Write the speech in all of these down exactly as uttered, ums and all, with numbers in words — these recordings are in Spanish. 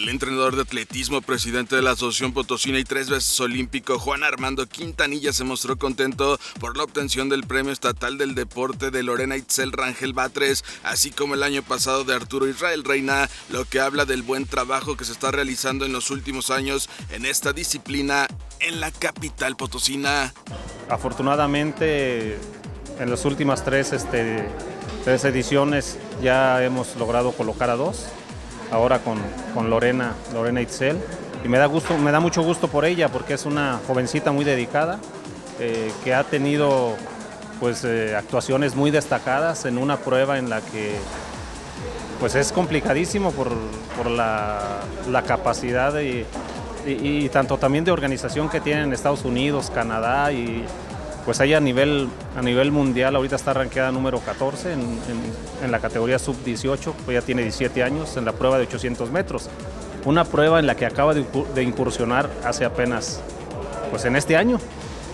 El entrenador de atletismo, presidente de la Asociación Potosina y tres veces olímpico, Juan Armando Quintanilla, se mostró contento por la obtención del Premio Estatal del Deporte de Lorena Itzel Rangel Batres, así como el año pasado de Arturo Israel Reina, lo que habla del buen trabajo que se está realizando en los últimos años en esta disciplina en la capital potosina. Afortunadamente, en las últimas tres, este, tres ediciones ya hemos logrado colocar a dos. Ahora con, con Lorena, Lorena Itzel, y me da gusto, me da mucho gusto por ella porque es una jovencita muy dedicada, eh, que ha tenido pues eh, actuaciones muy destacadas en una prueba en la que pues es complicadísimo por, por la, la capacidad de, y, y tanto también de organización que tienen en Estados Unidos, Canadá, y pues ella a nivel, a nivel mundial ahorita está rankeada número catorce en, en, en la categoría sub dieciocho, pues ya tiene diecisiete años en la prueba de ochocientos metros. Una prueba en la que acaba de, de incursionar hace apenas, pues en este año.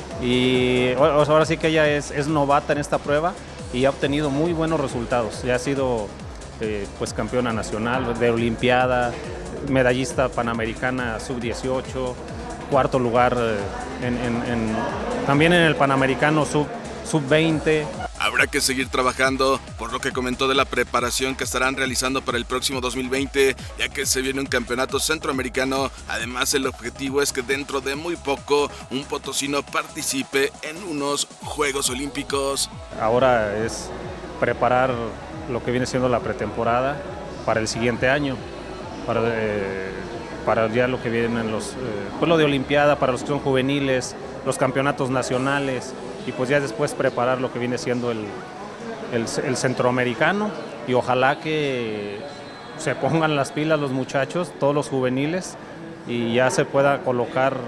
Y ahora sí que ella es, es novata en esta prueba y ha obtenido muy buenos resultados. Ya ha sido eh, pues campeona nacional de olimpiada, medallista panamericana sub dieciocho, cuarto lugar en, en, en, también en el Panamericano sub, sub veinte. Habrá que seguir trabajando, por lo que comentó de la preparación que estarán realizando para el próximo dos mil veinte, ya que se viene un campeonato centroamericano. Además, el objetivo es que dentro de muy poco un potosino participe en unos Juegos Olímpicos. Ahora es preparar lo que viene siendo la pretemporada para el siguiente año, para eh, para ya lo que vienen los, eh, pues lo de Olimpiada, para los que son juveniles, los campeonatos nacionales, y pues ya después preparar lo que viene siendo el, el, el centroamericano, y ojalá que se pongan las pilas los muchachos, todos los juveniles, y ya se pueda colocar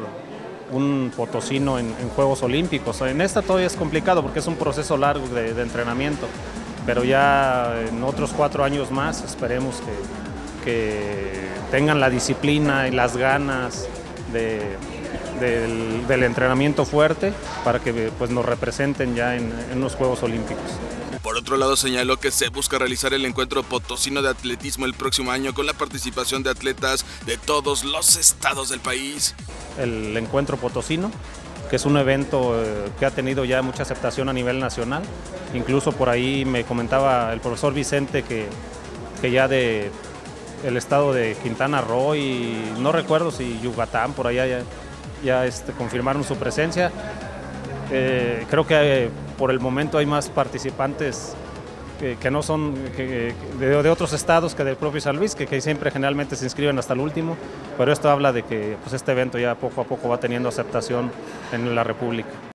un potosino en, en Juegos Olímpicos. En esta todavía es complicado porque es un proceso largo de, de entrenamiento, pero ya en otros cuatro años más esperemos que, que tengan la disciplina y las ganas de, del, del entrenamiento fuerte para que pues, nos representen ya en, en los Juegos Olímpicos. Por otro lado, señaló que se busca realizar el encuentro potosino de atletismo el próximo año con la participación de atletas de todos los estados del país. El encuentro potosino, que es un evento eh, que ha tenido ya mucha aceptación a nivel nacional. Incluso por ahí me comentaba el profesor Vicente que, que ya de el estado de Quintana Roo y no recuerdo si Yucatán, por allá ya, ya este, confirmaron su presencia. Eh, creo que eh, por el momento hay más participantes que, que no son que, de, de otros estados que del propio San Luis, que, que siempre generalmente se inscriben hasta el último, pero esto habla de que pues, este evento ya poco a poco va teniendo aceptación en la República.